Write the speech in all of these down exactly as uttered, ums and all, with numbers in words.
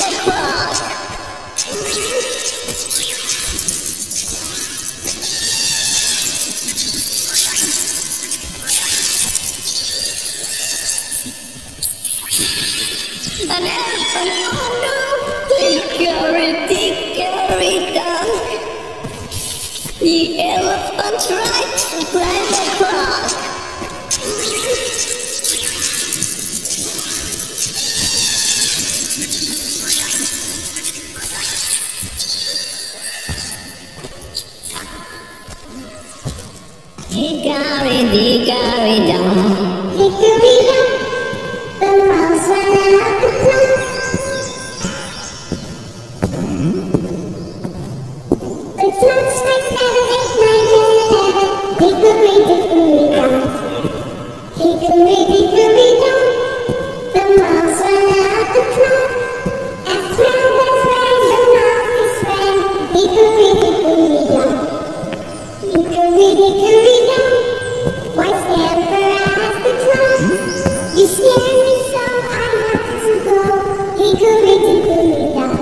An elephant, oh no! Dickory, dickory, dock. The elephant tried to climb the clock. Dickory, dickory, dock. Dickory, dock. The mouse ran out the clock. It's not six, seven, eight, nine, ten, eleven. Dickory, dickory, dock. Dickory, dickory, dock. The mouse ran out the clock. As round as round the mouse ran. Dickory, dickory, dock. Dickory, dickory, dock. Why stand for as the clock? You scare me so I have to go. Dickory, dickory, dock.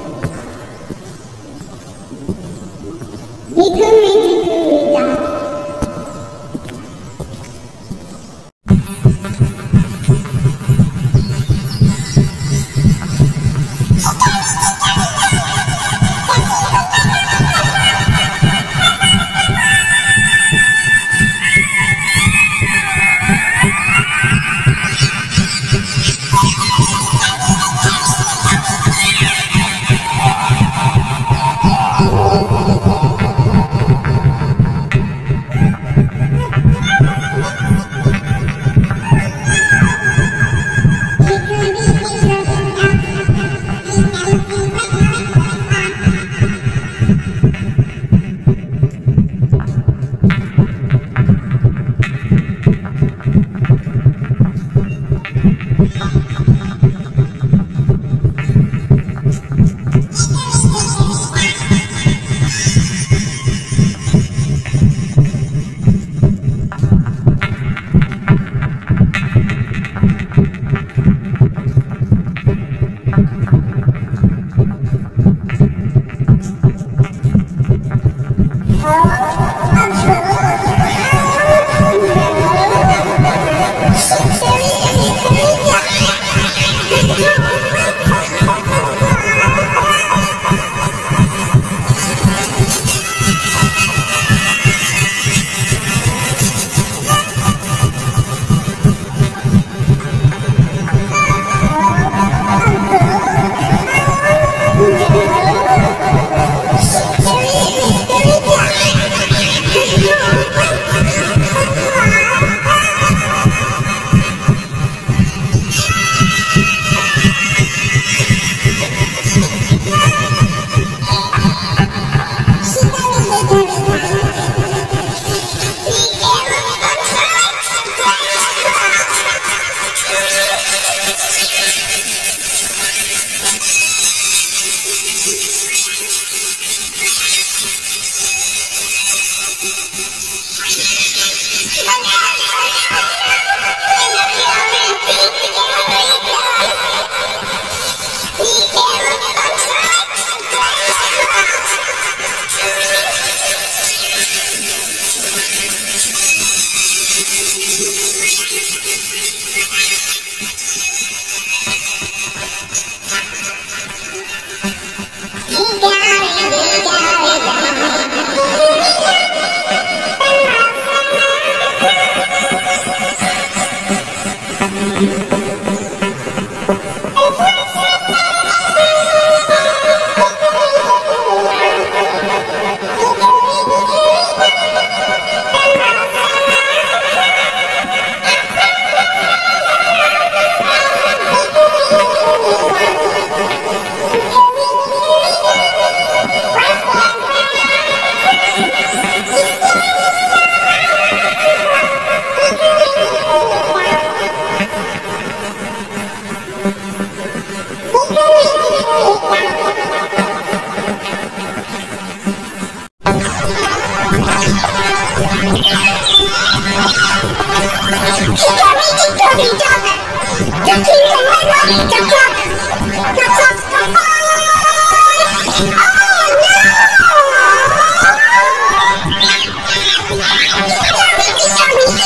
Dickory, dickory, dock.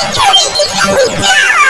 Hickory dickory down!